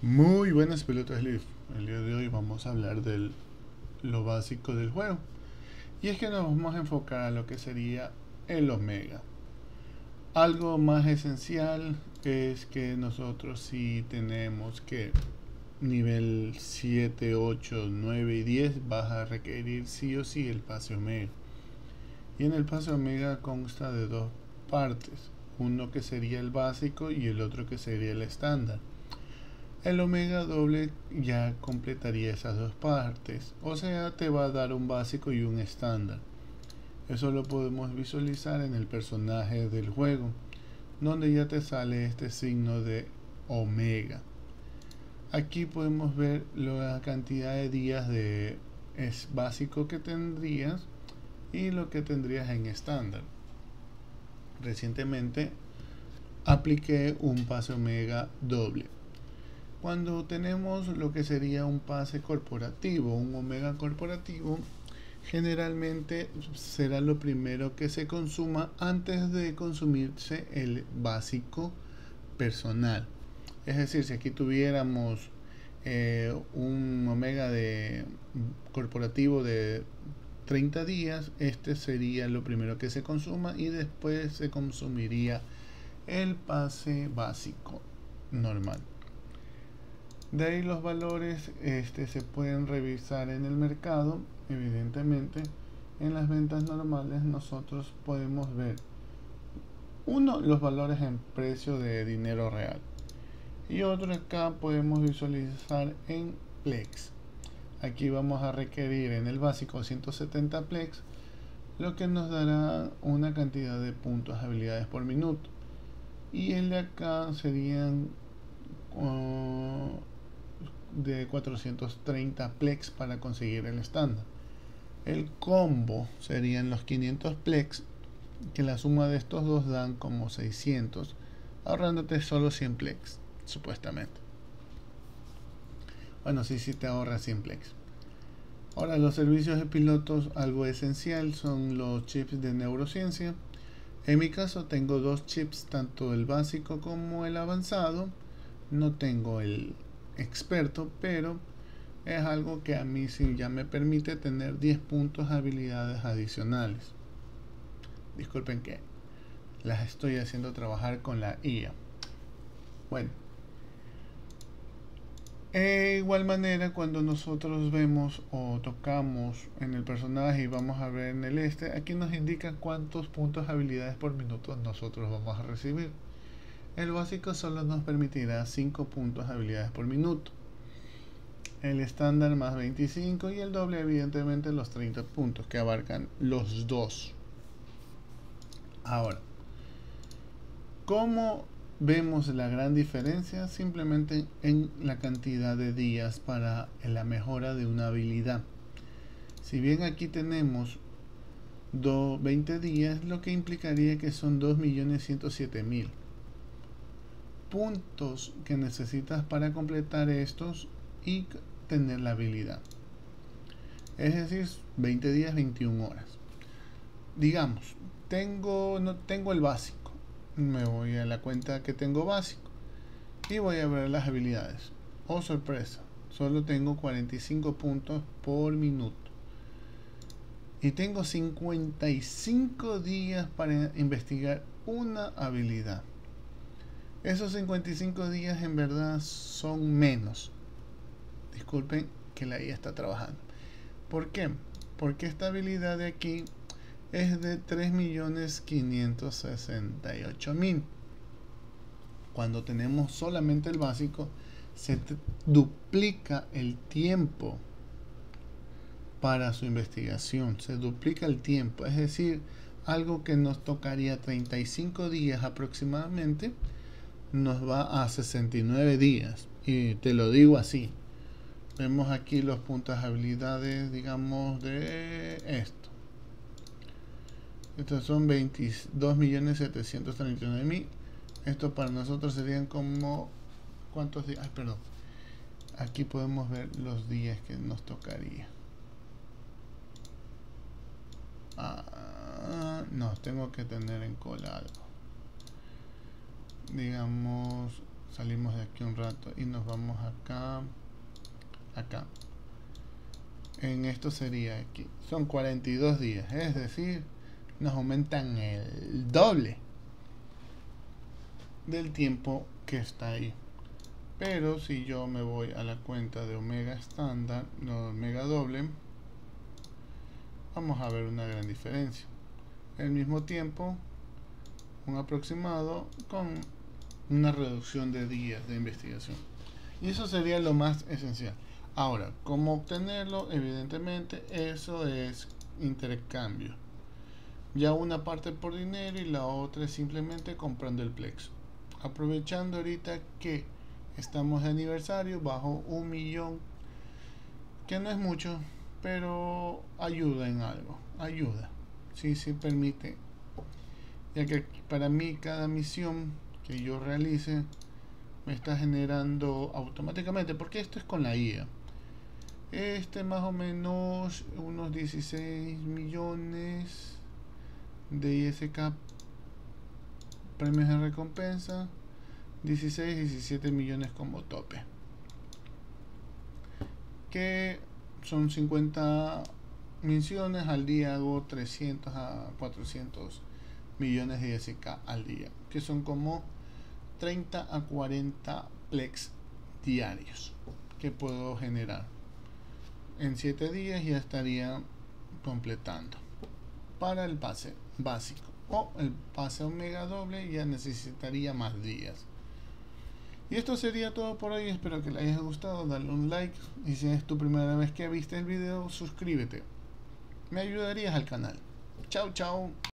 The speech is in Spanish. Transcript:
Muy buenas pelotas Leaf. El día de hoy vamos a hablar de lo básico del juego. Y es que nos vamos a enfocar a lo que sería el Omega. Algo más esencial es que nosotros si tenemos que nivel 7, 8, 9 y 10 vas a requerir sí o sí el pase Omega. Y en el pase Omega consta de dos partes. Uno que sería el básico y el otro que sería el estándar. El omega doble ya completaría esas dos partes, o sea, te va a dar un básico y un estándar. Eso lo podemos visualizar en el personaje del juego, donde ya te sale este signo de omega. Aquí podemos ver la cantidad de días de es básico que tendrías y lo que tendrías en estándar. Recientemente apliqué un pase omega doble. Cuando tenemos lo que sería un pase corporativo, un omega corporativo, generalmente será lo primero que se consuma antes de consumirse el básico personal. Es decir, si aquí tuviéramos un omega de corporativo de 30 días, este sería lo primero que se consuma y después se consumiría el pase básico normal. De ahí los valores se pueden revisar en el mercado. Evidentemente, en las ventas normales nosotros podemos ver uno, los valores en precio de dinero real, y otro acá podemos visualizar en Plex. Aquí vamos a requerir en el básico 170 Plex, lo que nos dará una cantidad de puntos habilidades por minuto, y el de acá serían de 430 plex para conseguir el estándar. El combo serían los 500 plex, que la suma de estos dos dan como 600, ahorrándote solo 100 plex, supuestamente. Bueno, sí, te ahorra 100 plex. Ahora, los servicios de pilotos, algo esencial, son los chips de neurociencia. En mi caso tengo dos chips, tanto el básico como el avanzado. No tengo el experto, pero es algo que a mí sí ya me permite tener 10 puntos de habilidades adicionales. Disculpen que las estoy haciendo trabajar con la IA. Bueno, de igual manera, cuando nosotros vemos o tocamos en el personaje y vamos a ver en el aquí nos indica cuántos puntos de habilidades por minuto nosotros vamos a recibir. El básico solo nos permitirá 5 puntos de habilidades por minuto. El estándar más 25 y el doble evidentemente los 30 puntos que abarcan los dos. Ahora, ¿cómo vemos la gran diferencia? Simplemente en la cantidad de días para la mejora de una habilidad. Si bien aquí tenemos 20 días, lo que implicaría que son 2.107.000 puntos que necesitas para completar estos y tener la habilidad. Es decir, 20 días, 21 horas. Digamos, no tengo el básico. Me voy a la cuenta que tengo básico y voy a ver las habilidades. Oh, sorpresa, solo tengo 45 puntos por minuto. Y tengo 55 días para investigar una habilidad. Esos 55 días en verdad son menos. Disculpen que la IA está trabajando. ¿Por qué? Porque esta habilidad de aquí es de 3.568.000. Cuando tenemos solamente el básico, se duplica el tiempo para su investigación. Se duplica el tiempo. Es decir, algo que nos tocaría 35 días aproximadamente, nos va a 69 días. Y te lo digo así. Vemos aquí los puntos de habilidades, digamos, de esto. Estos son 22.739.000. Esto para nosotros serían como... ¿Cuántos días? Ay, perdón. Aquí podemos ver los días que nos tocaría. No, tengo que tener en cola algo. Digamos salimos de aquí un rato y nos vamos acá. En esto sería aquí. Son 42 días, es decir, nos aumentan el doble del tiempo que está ahí. Pero si yo me voy a la cuenta de omega estándar, no omega doble, vamos a ver una gran diferencia. Al mismo tiempo, un aproximado con una reducción de días de investigación. Y eso sería lo más esencial. Ahora, ¿cómo obtenerlo? Evidentemente, eso es intercambio. Ya una parte por dinero y la otra es simplemente comprando el plexo. Aprovechando ahorita que estamos de aniversario, bajo 1 millón, que no es mucho, pero ayuda en algo. Ayuda. Sí permite. Ya que para mí cada misión que yo realice me está generando automáticamente, porque esto es con la IA. Más o menos unos 16 millones de ISK premios de recompensa, 17 millones como tope, que son 50 misiones al día. Hago 300 a 400 millones de ISK al día, que son como 30 a 40 plex diarios que puedo generar. En 7 días ya estaría completando para el pase básico, o el pase omega doble ya necesitaría más días. Y esto sería todo por hoy. Espero que les haya gustado. Dale un like, y si es tu primera vez que viste el video, suscríbete, me ayudarías al canal. Chao.